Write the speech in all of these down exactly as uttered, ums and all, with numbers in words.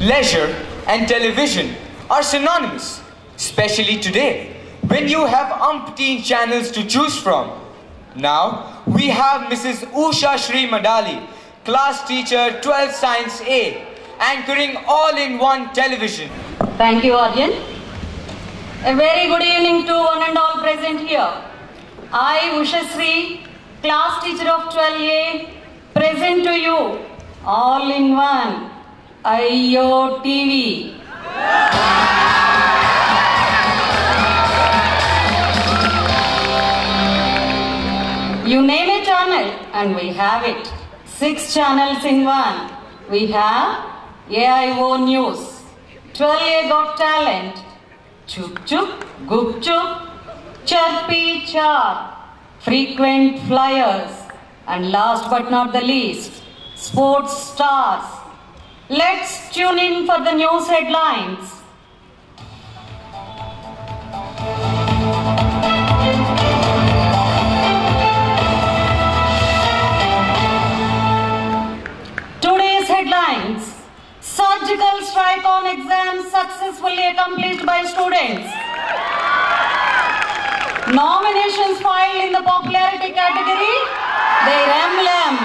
Leisure and television are synonymous, especially today, when you have umpteen channels to choose from. Now, we have Missus Usha Shri Madali, class teacher twelfth Science A, anchoring all-in-one television. Thank you, Aryan. A very good evening to one and all present here. I, Usha Shri, class teacher of twelve A, present to you, all-in-one, I O T V. You name a channel and we have it. Six channels in one. We have A I O News, twelve A Got Talent, Chup Chup, Gup Chup, Chirpy Char, Frequent Flyers, and last but not the least, Sports Stars. Let's tune in for the news headlines. Today's headlines: surgical strike on exams successfully accomplished by students. Nominations filed in the popularity category, their emblem.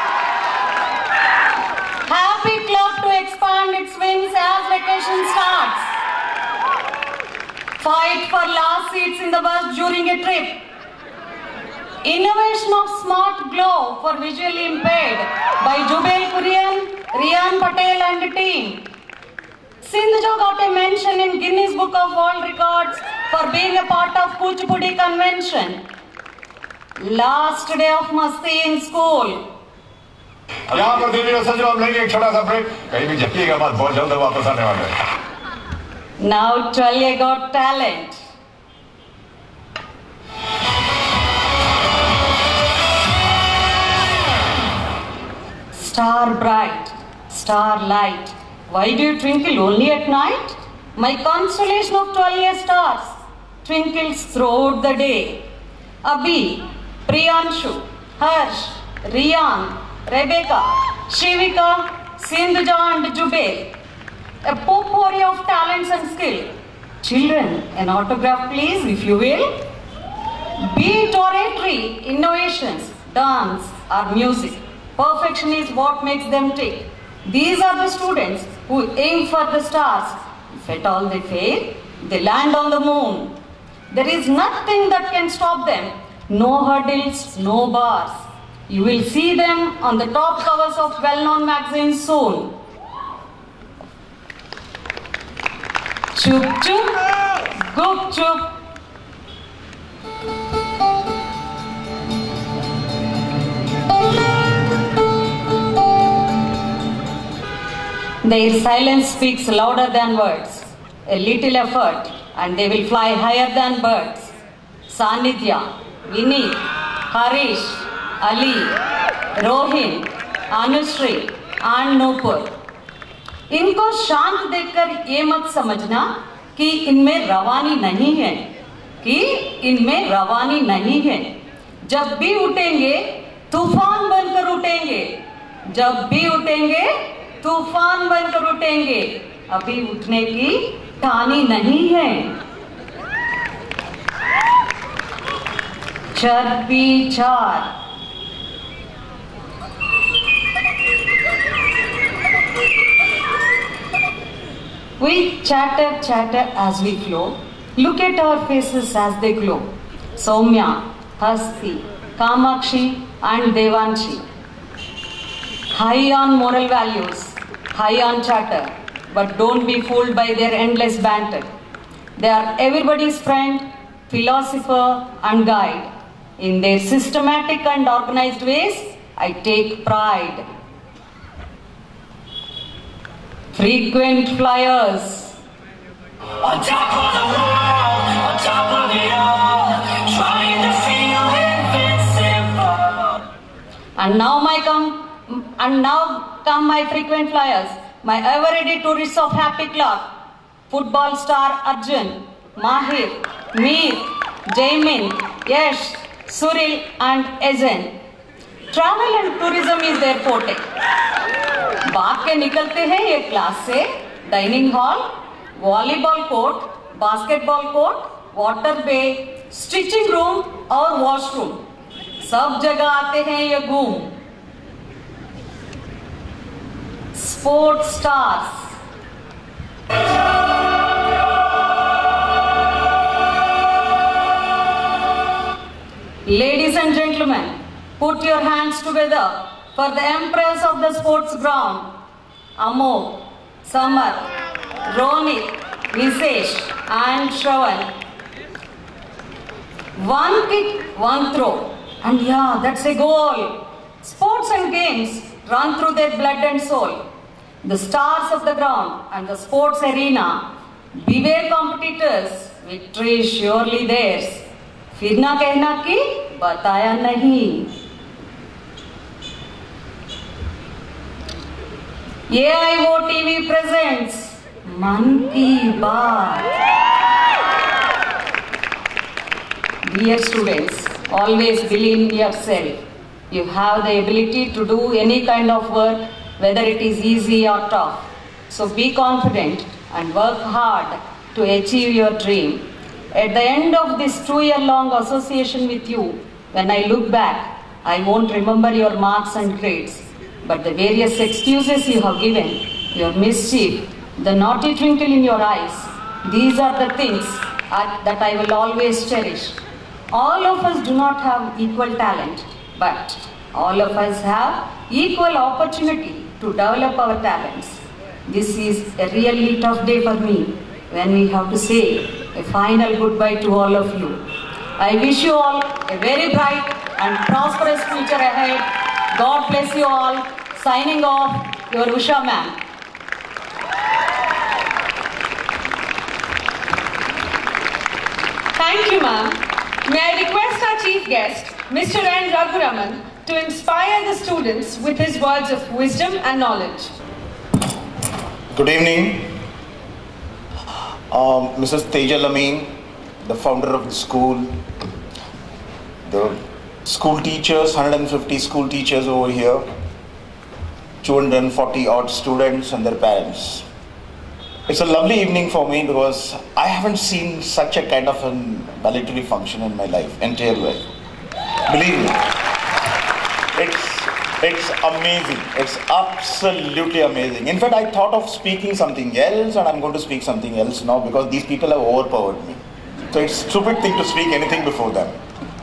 Happy Club to expand its wings as vacation starts. Fight for last seats in the bus during a trip. Innovation of Smart Glow for visually impaired by Jubail Kurian, Rian Patel and team. Sindhujo got a mention in Guinness Book of World Records for being a part of Kuchipudi convention. Last day of Masti in school. यहाँ पर देवी और संजय हम लेंगे एक छोटा सा break कहीं भी झपकिएगा मत बहुत जल्द वापस आने वाले हैं Now twelve A Got Talent. Star bright, star light, why do you twinkle only at night? My constellation of twelve A stars twinkles throughout the day. Abhi, Priyanshu, Harsh, Riyan, Rebecca, Shivika, Sindhuja and Jubail. A potpourri of talents and skill. Children, an autograph please, if you will. Be it oratory, innovations, dance or music, perfection is what makes them tick. These are the students who aim for the stars. If at all they fail, they land on the moon. There is nothing that can stop them. No hurdles, no bars. You will see them on the top covers of well-known magazines soon. Chup chup, gup chup. Their silence speaks louder than words. A little effort and they will fly higher than birds. Sanidhya, Vineet, Harish, Ali, Rohin, Anushree and Nupur. इनको शांत देखकर ये मत समझना कि इनमें रवानी नहीं है, कि इनमें रवानी नहीं है। जब भी उठेंगे तूफान बनकर उठेंगे, जब भी उठेंगे तूफान बनकर उठेंगे। अभी उठने की ठानी नहीं है। चर्पी चार। We chatter, chatter as we flow. Look at our faces as they glow. Soumya, Hasti, Kamakshi and Devanshi. High on moral values, high on chatter, but don't be fooled by their endless banter. They are everybody's friend, philosopher and guide. In their systematic and organized ways, I take pride. Frequent flyers. On top of the world, on top of it all, trying to feel invincible. And now my come, and now come my frequent flyers, my ever-ready tourists of Happy Club. Football star Arjun, Mahir, Meet, Jaimin, Yash, Suril and Ezen. Travel and tourism is their forte. भाग के निकलते हैं ये class से dining hall, volleyball court, basketball court, water bay, stitching room और washroom. सब जगह आते हैं ये घूम. Sports stars. Ladies and gentlemen, put your hands together for the empress of the sports ground, Amol, Samar, Ronit, Visesh and Shravan. One kick, one throw, and yeah, that's a goal. Sports and games run through their blood and soul. The stars of the ground and the sports arena, beware competitors, victory is surely theirs. फिर ना कहना कि बताया नहीं. A I O T V presents Man Ki Baat. Dear students, always believe in yourself. You have the ability to do any kind of work, whether it is easy or tough. So be confident and work hard to achieve your dream. At the end of this two-year-long association with you, when I look back, I won't remember your marks and grades, but the various excuses you have given, your mischief, the naughty twinkle in your eyes, these are the things I, that I will always cherish. All of us do not have equal talent, but all of us have equal opportunity to develop our talents. This is a really tough day for me when we have to say a final goodbye to all of you. I wish you all a very bright and prosperous future ahead. God bless you all. Signing off, your Usha ma'am. Thank you, ma'am. May I request our chief guest, Mister N. Raghuraman, to inspire the students with his words of wisdom and knowledge. Good evening. Um, Missus Tejal Amin, the founder of the school, the school teachers, one hundred fifty school teachers over here, two hundred forty odd students and their parents. It's a lovely evening for me because I haven't seen such a kind of a valedictory function in my life, entire life. Believe me, it's, it's amazing. It's absolutely amazing. In fact, I thought of speaking something else and I'm going to speak something else now because these people have overpowered me. So it's a stupid thing to speak anything before them.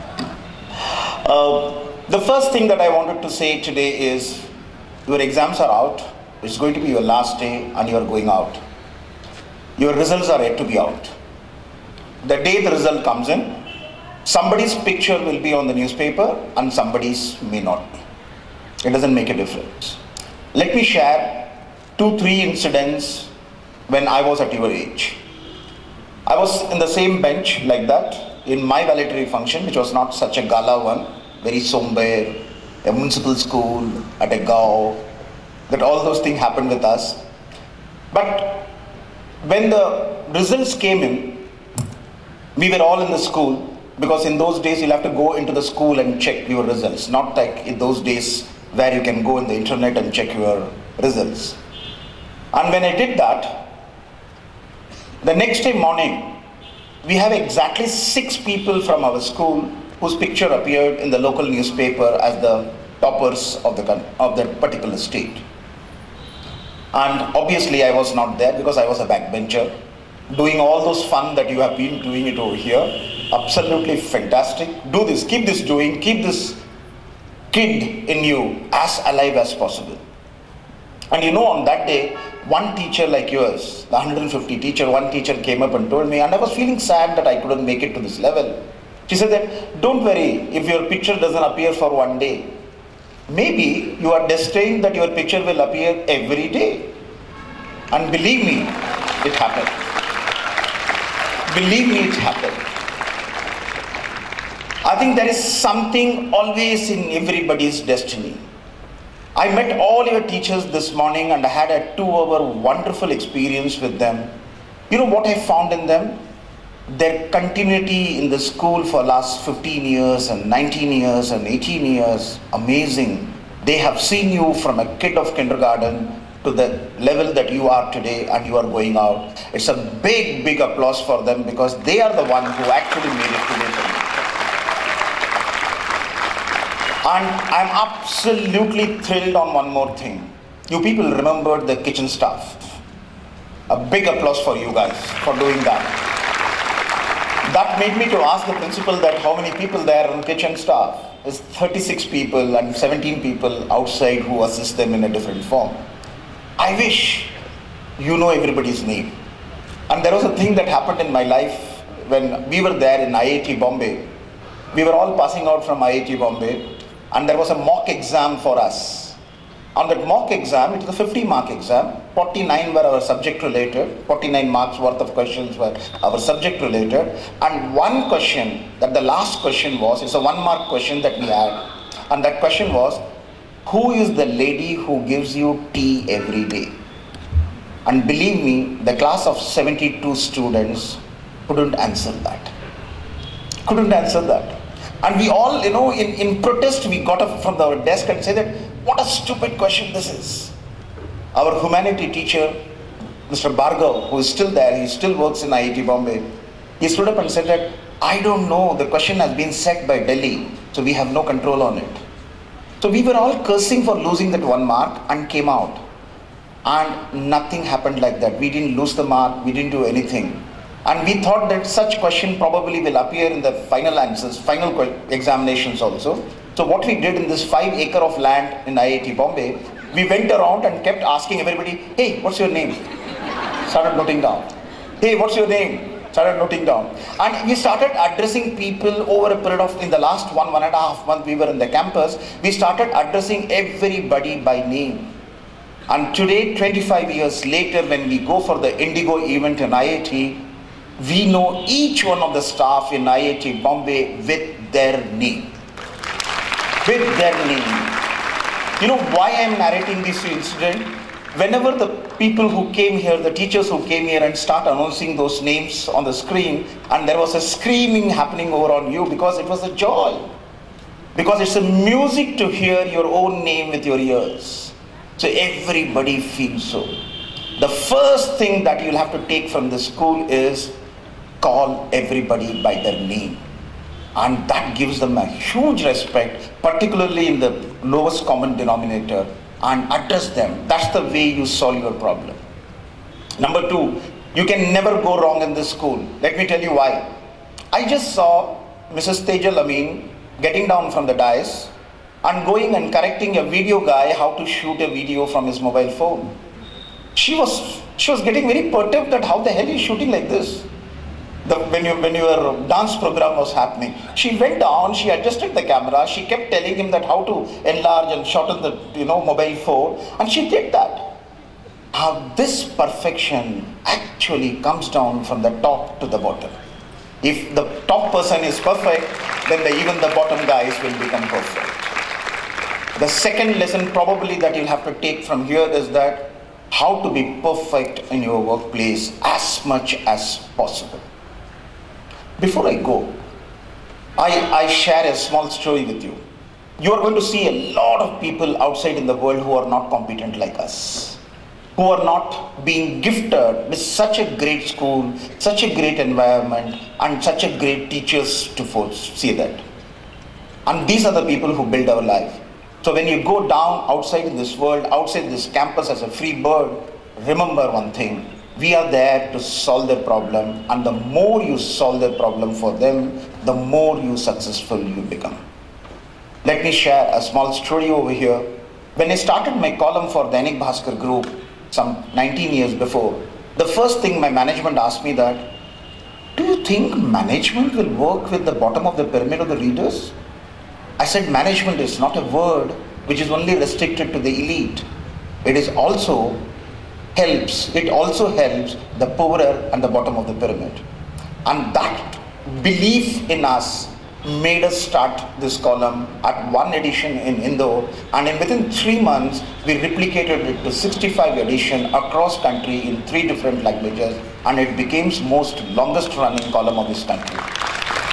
Uh, the first thing that I wanted to say today is your exams are out. It's going to be your last day and you are going out. Your results are yet to be out. The day the result comes in, somebody's picture will be on the newspaper and somebody's may not be. It doesn't make a difference. Let me share two, three incidents when I was at your age. I was in the same bench like that in my valedictory function, which was not such a gala one, very somber, a municipal school at a gaon, that all those things happened with us. But when the results came in, we were all in the school because in those days you'll have to go into the school and check your results, not like in those days where you can go on the internet and check your results. And when I did that, the next day morning, we have exactly six people from our school whose picture appeared in the local newspaper as the toppers of the, of that particular state. And obviously I was not there because I was a backbencher, doing all those fun that you have been doing it over here. Absolutely fantastic. Do this, keep this doing, keep this kid in you as alive as possible. And you know, on that day, one teacher like yours, the one hundred fifty teacher, one teacher came up and told me, and I was feeling sad that I couldn't make it to this level. She said that, don't worry, if your picture doesn't appear for one day, maybe you are destined that your picture will appear every day. And believe me, it happened. Believe me, it happened. I think there is something always in everybody's destiny. I met all your teachers this morning and I had a two-hour wonderful experience with them. You know what I found in them? Their continuity in the school for last fifteen years and nineteen years and eighteen years, amazing. They have seen you from a kid of kindergarten to the level that you are today and you are going out. It's a big, big applause for them because they are the one who actually made it today for me. And I'm absolutely thrilled on one more thing. You people remembered the kitchen staff. A big applause for you guys for doing that. That made me to ask the principal that how many people there on kitchen staff. There's thirty-six people and seventeen people outside who assist them in a different form. I wish you know everybody's name. And there was a thing that happened in my life when we were there in I I T Bombay. We were all passing out from I I T Bombay and there was a mock exam for us. On that mock exam, it was a fifty mark exam, forty-nine were our subject related, forty-nine marks worth of questions were our subject related, and one question, that the last question was, it's a one mark question that we had, and that question was, who is the lady who gives you tea every day? And believe me, the class of seventy-two students couldn't answer that. Couldn't answer that. And we all, you know, in, in protest, we got up from our desk and said that, what a stupid question this is. Our humanity teacher, Mister Bhargav, who is still there, he still works in I I T Bombay, he stood up and said that, I don't know, the question has been set by Delhi, so we have no control on it. So we were all cursing for losing that one mark and came out. And nothing happened like that. We didn't lose the mark, we didn't do anything. And we thought that such question probably will appear in the final answers, final examinations also. So what we did in this five acre of land in I I T Bombay, we went around and kept asking everybody, hey, what's your name? Started noting down. Hey, what's your name? Started noting down. And we started addressing people over a period of, in the last one, one and a half month we were in the campus, we started addressing everybody by name. And today, twenty-five years later, when we go for the Indigo event in I I T, we know each one of the staff in I I T Bombay with their name. With their name. You know why I am narrating this incident? Whenever the people who came here, the teachers who came here and start announcing those names on the screen, and there was a screaming happening over on you because it was a joy. Because it's a music to hear your own name with your ears. So everybody feels so. The first thing that you'll have to take from the school is call everybody by their name. And that gives them a huge respect, particularly in the lowest common denominator, and address them. That's the way you solve your problem. Number two, you can never go wrong in this school. Let me tell you why. I just saw Missus Tejal Amin getting down from the dais and going and correcting a video guy how to shoot a video from his mobile phone. She was, she was getting very perturbed that how the hell is shooting like this? The, when, you, when your dance program was happening, she went down, she adjusted the camera, she kept telling him that how to enlarge and shorten the you know mobile phone, and she did that. Now this perfection actually comes down from the top to the bottom. If the top person is perfect, then the, even the bottom guys will become perfect. The second lesson probably that you'll have to take from here is that how to be perfect in your workplace as much as possible. Before I go, I, I share a small story with you. You are going to see a lot of people outside in the world who are not competent like us, who are not being gifted with such a great school, such a great environment, and such a great teachers to see that. And these are the people who build our life. So when you go down outside in this world, outside this campus as a free bird, remember one thing. We are there to solve their problem, and the more you solve their problem for them, the more you successful you become. Let me share a small story over here. When I started my column for Dainik Bhaskar Group some nineteen years before, the first thing my management asked me that, do you think management will work with the bottom of the pyramid of the readers? I said management is not a word which is only restricted to the elite. It is also helps, it also helps the poorer and the bottom of the pyramid. And that belief in us made us start this column at one edition in Indore, and in within three months we replicated it to sixty-five edition across country in three different languages, and it became most longest running column of this country.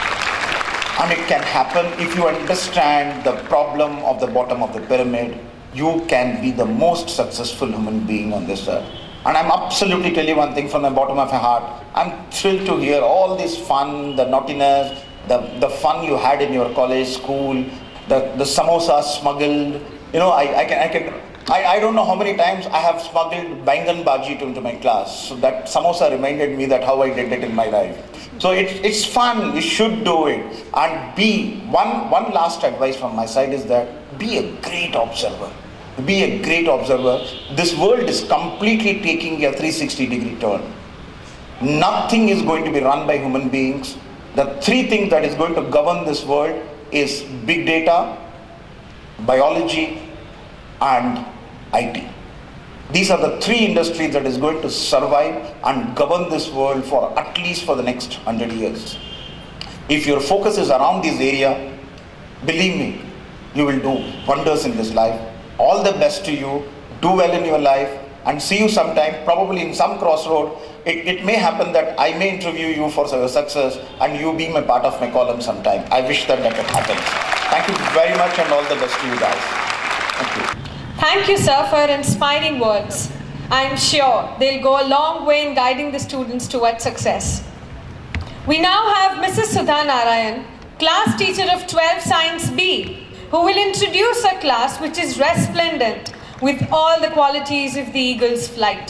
And it can happen if you understand the problem of the bottom of the pyramid. you can be the most successful human being on this earth. And I'm absolutely telling you one thing from the bottom of my heart. I'm thrilled to hear all this fun, the naughtiness, the, the fun you had in your college, school, the, the samosas smuggled. You know, I, I can, I can, I, I don't know how many times I have smuggled bangan bhaji into my class. So that samosa reminded me that how I did it in my life. So it, it's fun, you should do it. And be, one, one last advice from my side is that be a great observer. Be a great observer. This world is completely taking a three sixty degree turn. Nothing is going to be run by human beings. The three things that is going to govern this world is big data, biology, and I T. These are the three industries that is going to survive and govern this world for at least for the next hundred years. If your focus is around this area, believe me, you will do wonders in this life. All the best to you. Do well in your life and see you sometime, probably in some crossroad. It, it may happen that I may interview you for your success and you being a part of my column sometime. I wish that that happens. Thank you very much and all the best to you guys. Thank you. Thank you, sir, for your inspiring words. I'm sure they'll go a long way in guiding the students towards success. We now have Missus Sudha Narayan, class teacher of twelve Science B, who will introduce a class which is resplendent with all the qualities of the eagle's flight.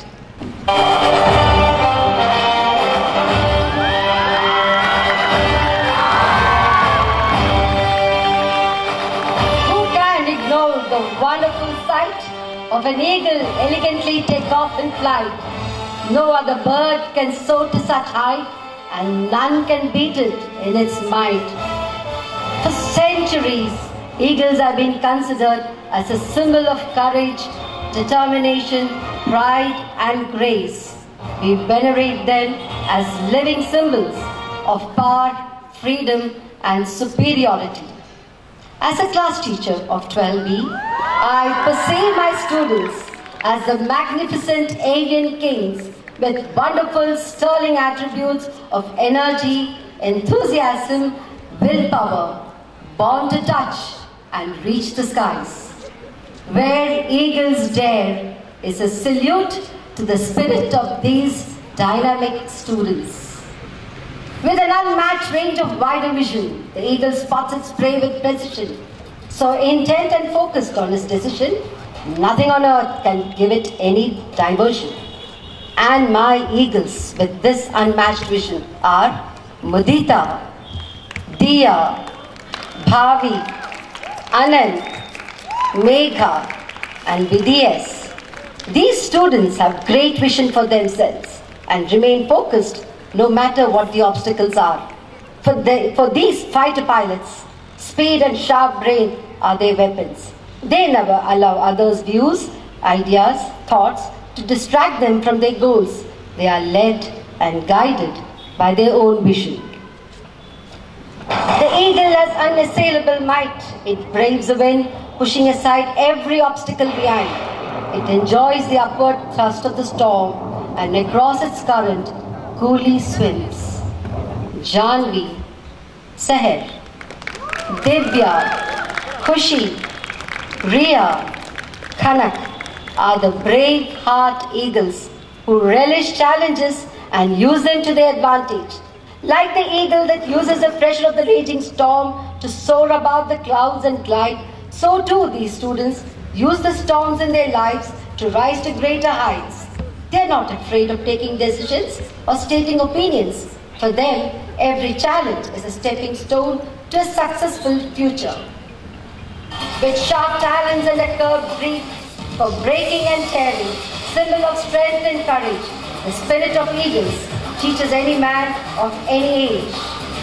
Who can ignore the wonderful sight of an eagle elegantly take off in flight? No other bird can soar to such height, and none can beat it in its might. For centuries, eagles have been considered as a symbol of courage, determination, pride, and grace. We venerate them as living symbols of power, freedom, and superiority. As a class teacher of twelve B, I perceive my students as the magnificent alien kings with wonderful sterling attributes of energy, enthusiasm, willpower, born to touch and reach the skies. Where eagles dare is a salute to the spirit of these dynamic students. With an unmatched range of wider vision, the eagle spots its prey with precision. So intent and focused on its decision, nothing on earth can give it any diversion. And my eagles with this unmatched vision are Mudita, Diya, Bhavi, Anand, Megha, and V D S. These students have great vision for themselves and remain focused no matter what the obstacles are. For, the, for these fighter pilots, speed and sharp brain are their weapons. They never allow others' views, ideas, thoughts to distract them from their goals. They are led and guided by their own vision. The eagle has unassailable might. It braves the wind, pushing aside every obstacle behind. It enjoys the upward thrust of the storm and across its current coolly swims. Janvi, Seher, Divya, Khushi, Riya, Kanak are the brave heart eagles who relish challenges and use them to their advantage. Like the eagle that uses the pressure of the raging storm to soar above the clouds and glide, so too these students use the storms in their lives to rise to greater heights. They are not afraid of taking decisions or stating opinions. For them, every challenge is a stepping stone to a successful future. With sharp talons and a curved beak for breaking and tearing, symbol of strength and courage, the spirit of eagles teaches any man of any age.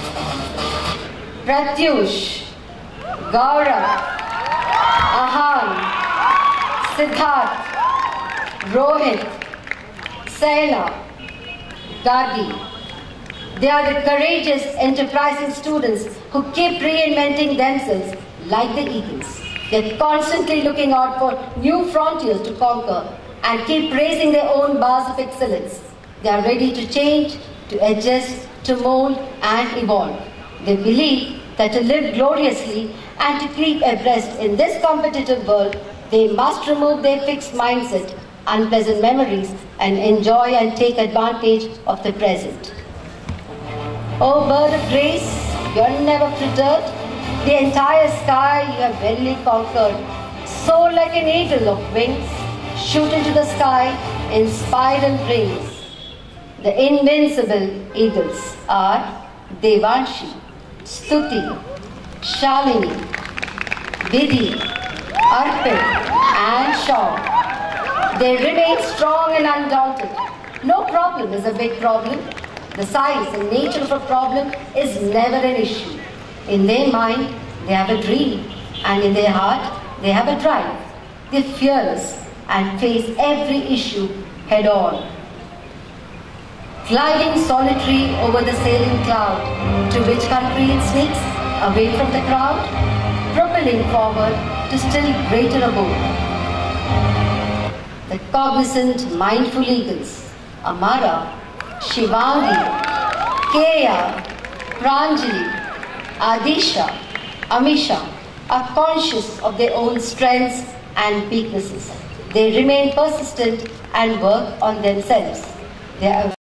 Pratyush, Gaurav, Ahan, Siddharth, Rohit, Saina, Gadi. They are the courageous, enterprising students who keep reinventing themselves like the eagles. They are constantly looking out for new frontiers to conquer and keep raising their own bars of excellence. They are ready to change, to adjust, to mold and evolve. They believe that to live gloriously and to keep abreast in this competitive world, They must remove their fixed mindset, unpleasant memories, and enjoy and take advantage of the present. Oh, bird of grace, you're never frittered. The entire sky you have readily conquered. Soar like an eagle of wings, shoot into the sky in spiral rings. The invincible eagles are Devanshi, Stuti, Shalini, Vidhi, Arpit, and Shaw. They remain strong and undaunted. No problem is a big problem. The size and nature of a problem is never an issue. In their mind, they have a dream, and in their heart, they have a drive. They're fearless and face every issue head on. Gliding solitary over the sailing cloud, to which country it sneaks, away from the crowd, propelling forward to still greater abode. The cognizant, mindful eagles, Amara, Shivangi, Keya, Pranjali, Adisha, Amisha, are conscious of their own strengths and weaknesses. They remain persistent and work on themselves. They are